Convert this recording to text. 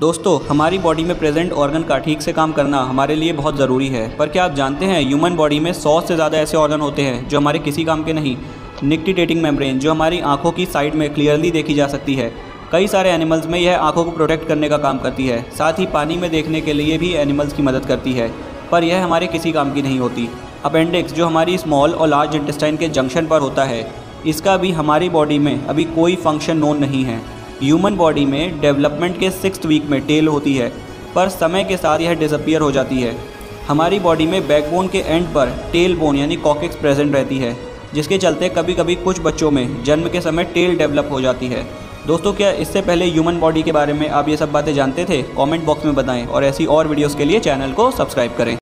दोस्तों, हमारी बॉडी में प्रेजेंट ऑर्गन का ठीक से काम करना हमारे लिए बहुत ज़रूरी है। पर क्या आप जानते हैं ह्यूमन बॉडी में 100 से ज़्यादा ऐसे ऑर्गन होते हैं जो हमारे किसी काम के नहीं। निक्टिडेटिंग मेम्ब्रेन जो हमारी आंखों की साइड में क्लियरली देखी जा सकती है। कई सारे एनिमल्स में यह आंखों को प्रोटेक्ट करने का काम करती है। साथ ही पानी में देखने के लिए भी एनिमल्स की मदद करती है, पर यह हमारे किसी काम की नहीं होती। अपेंडिक्स जो हमारी स्मॉल और लार्ज इंटेस्टाइन के जंक्शन पर होता है, इसका भी हमारी बॉडी में अभी कोई फंक्शन नोन नहीं है। ह्यूमन बॉडी में डेवलपमेंट के 6th वीक में टेल होती है, पर समय के साथ यह डिसअपीयर हो जाती है। हमारी बॉडी में बैकबोन के एंड पर टेल बोन यानी कॉक्सिक्स प्रेजेंट रहती है, जिसके चलते कभी कभी कुछ बच्चों में जन्म के समय टेल डेवलप हो जाती है। दोस्तों, क्या इससे पहले ह्यूमन बॉडी के बारे में आप ये सब बातें जानते थे? कमेंट बॉक्स में बताएं और ऐसी और वीडियोस के लिए चैनल को सब्सक्राइब करें।